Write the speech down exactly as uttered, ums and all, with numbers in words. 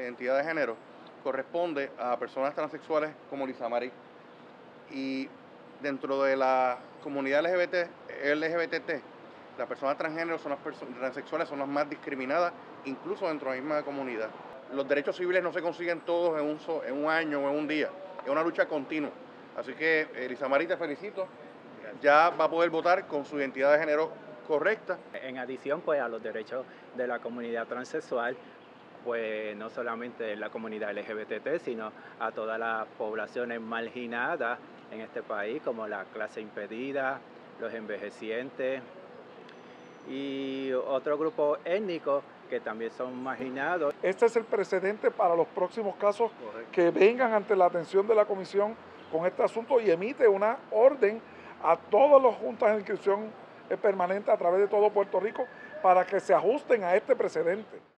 la identidad de género corresponde a personas transexuales como Lisamari. Y dentro de la comunidad L G B T, L G B T T, las personas transgénero son las personas transexuales son las más discriminadas, incluso dentro de la misma comunidad. Los derechos civiles no se consiguen todos en un, so, en un año o en un día, es una lucha continua. Así que, eh, Lisamari, te felicito, ya va a poder votar con su identidad de género correcta. En adición, pues, a los derechos de la comunidad transexual, pues no solamente la comunidad L G B T, sino a todas las poblaciones marginadas en este país, como la clase impedida, los envejecientes y otro grupo étnico que también son marginados. Este es el precedente para los próximos casos Correcto. que vengan ante la atención de la comisión con este asunto y emite una orden a todas las juntas de inscripción permanente a través de todo Puerto Rico para que se ajusten a este precedente.